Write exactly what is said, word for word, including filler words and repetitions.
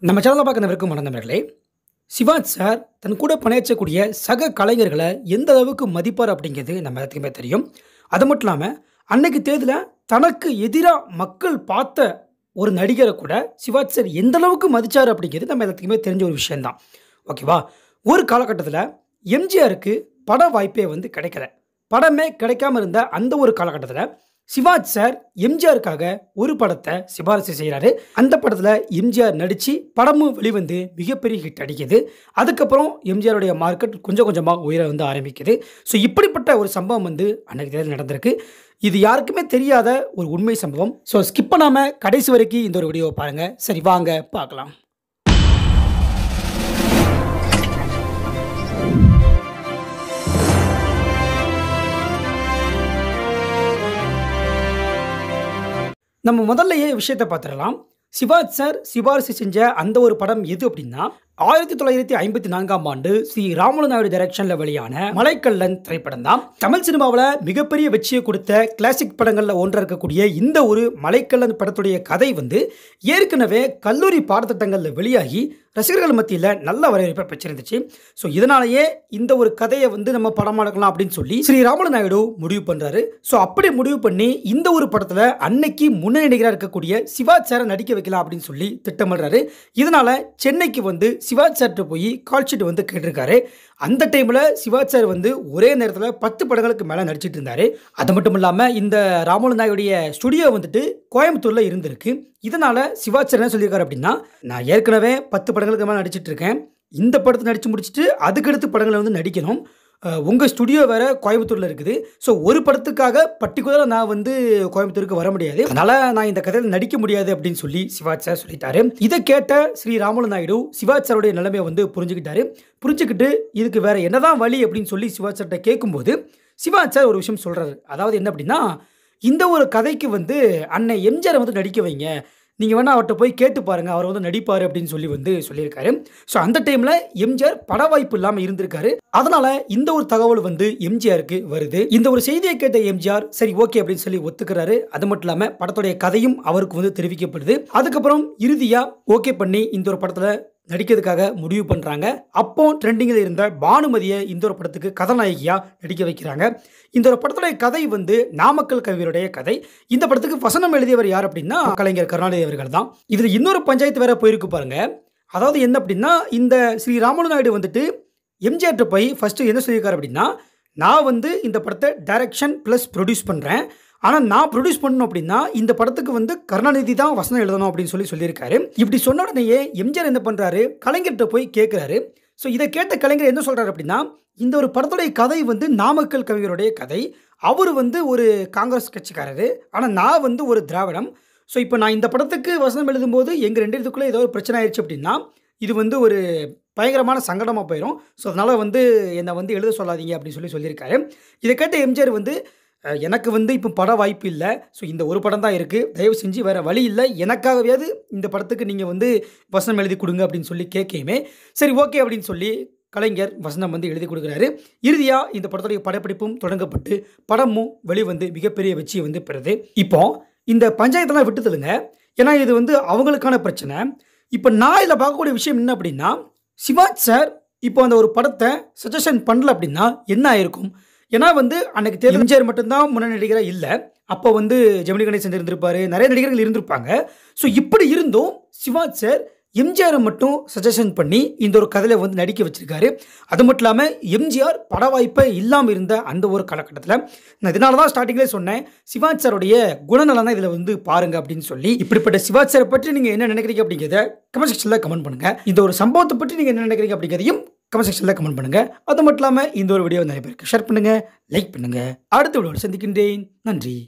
நம்ம சேனலை பார்க்குறவருக்கும் மறந்தவர்களே, சிவாஜ் சார் தன் கூட பணியாற்றக்கூடிய சக கலைஞர்களை எந்த அளவுக்கு மதிப்பார் அப்படிங்கிறது நம்ம எல்லாத்துக்குமே தெரியும். அது மட்டும் இல்லாமல் அன்னைக்கு தேதியில் தனக்கு எதிராக மக்கள் பார்த்த ஒரு நடிகரை கூட சிவாஜ் சார் எந்த அளவுக்கு மதித்தார் அப்படிங்கிறது நம்ம எல்லாத்துக்குமே தெரிஞ்ச ஒரு விஷயந்தான். ஓகேவா? ஒரு காலகட்டத்தில் எம்ஜிஆருக்கு பட வாய்ப்பே வந்து கிடைக்கல. படமே கிடைக்காம இருந்த அந்த ஒரு காலகட்டத்தில் சிவாஜ் சார் எம்ஜிஆருக்காக ஒரு படத்தை சிபாரிசு செய்கிறாரு. அந்த படத்தில் எம்ஜிஆர் நடித்து படமும் வெளிவந்து மிகப்பெரிய ஹிட் அடிக்குது. அதுக்கப்புறம் எம்ஜிஆருடைய மார்க்கெட் கொஞ்சம் கொஞ்சமாக உயர வந்து ஆரம்பிக்குது. ஸோ இப்படிப்பட்ட ஒரு சம்பவம் வந்து அன்றைக்கு தேதியில் நடந்திருக்கு. இது யாருக்குமே தெரியாத ஒரு உண்மை சம்பவம். ஸோ ஸ்கிப் பண்ணாமல் கடைசி வரைக்கும் இந்த ஒரு வீடியோவை பாருங்கள். சரி, வாங்க பார்க்கலாம். நம்ம முதல்லையே விஷயத்தை பார்த்துடலாம். சிவாஜ் சார் சிபாரிசு செஞ்ச அந்த ஒரு படம் எது அப்படின்னா, ஆயிரத்தி தொள்ளாயிரத்தி ஐம்பத்தி நான்காம் ஆண்டு ஸ்ரீ ராமுலு நாயுடு டைரக்ஷன்ல வெளியான மலைக்கல்லன் திரைப்படம் தான். தமிழ் சினிமாவில் மிகப்பெரிய வெற்றியை கொடுத்த கிளாசிக் படங்கள்ல ஒன்றா இருக்கக்கூடிய இந்த ஒரு மலைக்கல்லன் படத்துடைய கதை வந்து ஏற்கனவே கல்லூரி பாடத்திட்டங்களில் வெளியாகி ரசிகர்கள் மத்தியில் நல்ல வரவேற்பை பெற்றிருந்துச்சு. ஸோ இதனாலேயே இந்த ஒரு கதையை வந்து நம்ம படமாக எடுக்கலாம் அப்படின்னு சொல்லி ஸ்ரீ ராமுலு நாயுடு முடிவு பண்ணுறாரு. ஸோ அப்படி முடிவு பண்ணி இந்த ஒரு படத்தில் அன்னைக்கு முன்னணி நடிகராக இருக்கக்கூடிய சிவாஜ் சாரை நடிக்க வைக்கலாம் அப்படின்னு சொல்லி திட்டமிடுறாரு. இதனால சென்னைக்கு வந்து சிவாஜ் சார்கிட்ட போய் கால் ஷீட் வந்து கேட்டிருக்காரு. அந்த டைமில் சிவாஜ் சார் வந்து ஒரே நேரத்தில் பத்து படங்களுக்கு மேலே நடிச்சிட்டு இருந்தார். அது மட்டும் இல்லாமல் இந்த ராமுலு நாயுடைய ஸ்டுடியோ வந்துட்டு கோயம்புத்தூரில் இருந்திருக்கு. இதனால் சிவாஜ் சார் என்ன சொல்லியிருக்காரு அப்படின்னா, நான் ஏற்கனவே பத்து படங்களுக்கு மேலே நடிச்சிட்டு இருக்கேன். இந்த படத்தை நடித்து முடிச்சுட்டு அதுக்கடுத்து படங்களை வந்து நடிக்கணும். உங்கள் ஸ்டுடியோ வேறு கோயம்புத்தூரில் இருக்குது. ஸோ ஒரு படத்துக்காக பர்டிகுலராக நான் வந்து கோயம்புத்தூருக்கு வர முடியாது. அதனால் நான் இந்த கதையில் நடிக்க முடியாது அப்படின்னு சொல்லி சிவாஜ் சார் சொல்லிட்டாரு. இதை கேட்ட ஸ்ரீ ராமுலு நாயுடு சிவாஜ் சாருடைய நிலைமையை வந்து புரிஞ்சுக்கிட்டாரு. புரிஞ்சுக்கிட்டு இதுக்கு வேறு என்னதான் வழி அப்படின்னு சொல்லி சிவாஜ் சார்கிட்ட கேட்கும்போது சிவாஜ் சார் ஒரு விஷயம் சொல்கிறாரு. அதாவது என்ன அப்படின்னா, இந்த ஒரு கதைக்கு வந்து அன்னை எம்ஜிஆரை வந்து நடிக்க வைங்க, நீங்கள் வேணால் அவர்கிட்ட போய் கேட்டு பாருங்கள், அவர் வந்து நடிப்பார் அப்படின்னு சொல்லி வந்து சொல்லியிருக்காரு. ஸோ அந்த டைமில் எம்ஜிஆர் பட வாய்ப்பு இல்லாமல் இருந்திருக்காரு. அதனால் இந்த ஒரு தகவல் வந்து எம்ஜிஆருக்கு வருது. இந்த ஒரு செய்தியை கேட்ட எம்ஜிஆர் சரி ஓகே அப்படின்னு சொல்லி ஒத்துக்கிறாரு. அது மட்டும் இல்லாமல் படத்துடைய கதையும் அவருக்கு வந்து தெரிவிக்கப்படுது. அதுக்கப்புறம் இறுதியாக ஓகே பண்ணி இந்த ஒரு படத்தில் நடிக்கிறதுக்காக முடிவு பண்ணுறாங்க. அப்போ ட்ரெண்டிங்கில் இருந்த பானுமதியை இந்த ஒரு படத்துக்கு கதாநாயகியாக நடிக்க வைக்கிறாங்க. இந்த ஒரு படத்துடைய கதை வந்து நாமக்கல் கவிஞருடைய கதை. இந்த படத்துக்கு வசனம் எழுதியவர் யார் அப்படின்னா கலைஞர் கருணாநிதி அவர்கள் தான். இதில் இன்னொரு பஞ்சாயத்து வேற போயிருக்கு பாருங்க. அதாவது என்ன அப்படின்னா, இந்த ஸ்ரீ ராமுலு நாயுடு வந்துட்டு எம்ஜிஆர்கிட்ட போய் ஃபர்ஸ்ட் என்ன சொல்லியிருக்காரு அப்படின்னா, நான் வந்து இந்த படத்தை டைரக்ஷன் ப்ளஸ் ப்ரொடியூஸ் பண்ணுறேன். ஆனால் நான் ப்ரொடியூஸ் பண்ணணும் அப்படின்னா இந்த படத்துக்கு வந்து கருணாநிதி தான் வசனம் எழுதணும் அப்படின்னு சொல்லி சொல்லியிருக்காரு. இப்படி சொன்ன உடனேயே எம்ஜிஆர் என்ன பண்ணுறாரு, கலைஞர்கிட்ட போய் கேட்குறாரு. ஸோ இதை கேட்ட கலைஞர் என்ன சொல்கிறாரு அப்படின்னா, இந்த ஒரு படத்துடைய கதை வந்து நாமக்கல் கவிஞருடைய கதை. அவர் வந்து ஒரு காங்கிரஸ் கட்சிக்காரரு, ஆனால் நான் வந்து ஒரு திராவிடம். ஸோ இப்போ நான் இந்த படத்துக்கு வசனம் எழுதும்போது எங்கள் ரெண்டு இதுக்குள்ளே ஏதோ ஒரு பிரச்சனை ஆயிடுச்சு அப்படின்னா இது வந்து ஒரு பயங்கரமான சங்கடமாக போயிடும். ஸோ அதனால் வந்து என்னை வந்து எழுத சொல்லாதீங்க அப்படின்னு சொல்லி சொல்லியிருக்காரு. இதை கேட்ட எம்ஜிஆர் வந்து, எனக்கு வந்து இப்போ பட வாய்ப்பு இல்லை, ஸோ இந்த ஒரு படம் தான் இருக்குது, தயவு செஞ்சு வேறு வழி இல்லை, எனக்காகவே இந்த படத்துக்கு நீங்கள் வந்து வசனம் எழுதி கொடுங்க அப்படின்னு சொல்லி கேட்கையுமே சரி ஓகே அப்படின்னு சொல்லி கலைஞர் வசனம் வந்து எழுதி கொடுக்குறாரு. இறுதியாக இந்த படத்துடைய படப்பிடிப்பும் தொடங்கப்பட்டு படமும் வெளிவந்து மிகப்பெரிய வெற்றியை வந்து பெறுது. இப்போ இந்த பஞ்சாயத்தெல்லாம் விட்டு தள்ளுங்க, ஏன்னா இது வந்து அவங்களுக்கான பிரச்சனை. இப்போ நான் இதில் பார்க்கக்கூடிய விஷயம் என்ன அப்படின்னா, சிவாஜ் சார் இப்போ அந்த ஒரு படத்தை சஜஷன் பண்ணல அப்படின்னா என்ன ஆயிருக்கும்? ஏன்னா வந்து அன்னைக்கு தேர்தல் எம்ஜிஆர் மட்டும்தான் முன்னணி நடிகராக இல்லை. அப்போ வந்து ஜெமினி கணேசன் இருந்திருப்பாரு, நிறைய நடிகர்கள் இருந்திருப்பாங்க. ஸோ இப்படி இருந்தும் சிவாஜ் சார் எம்ஜிஆரை மட்டும் சஜஷன் பண்ணி இந்த ஒரு கதையில் வந்து நடிக்க வச்சிருக்காரு. அது மட்டும் இல்லாமல் எம்ஜிஆர் பட வாய்ப்பை இல்லாமல் இருந்த அந்த ஒரு காலகட்டத்தில் நான் இதனால தான் ஸ்டார்டிங்லேயே சொன்னேன், சிவாஜ் சாருடைய குணநலம் தான் இதில் வந்து பாருங்க அப்படின்னு சொல்லி. இப்படிப்பட்ட சிவாஜ் சாரை பற்றி நீங்கள் என்ன நினைக்கிறீங்க அப்படிங்கிறத கமெண்ட் செக்ஷனில் கமெண்ட் பண்ணுங்கள். இந்த ஒரு சம்பவத்தை பற்றி நீங்கள் என்ன நினைக்கிறீங்க அப்படிங்கிறதையும் கமெண்ட் செக்ஷனில் கமெண்ட் பண்ணுங்கள். அது மட்டும் இல்லாமல் இந்த ஒரு வீடியோ நிறைய பேருக்கு ஷேர் பண்ணுங்கள், லைக் பண்ணுங்கள். அடுத்த வீடியோவில் சந்திக்கின்றேன். நன்றி.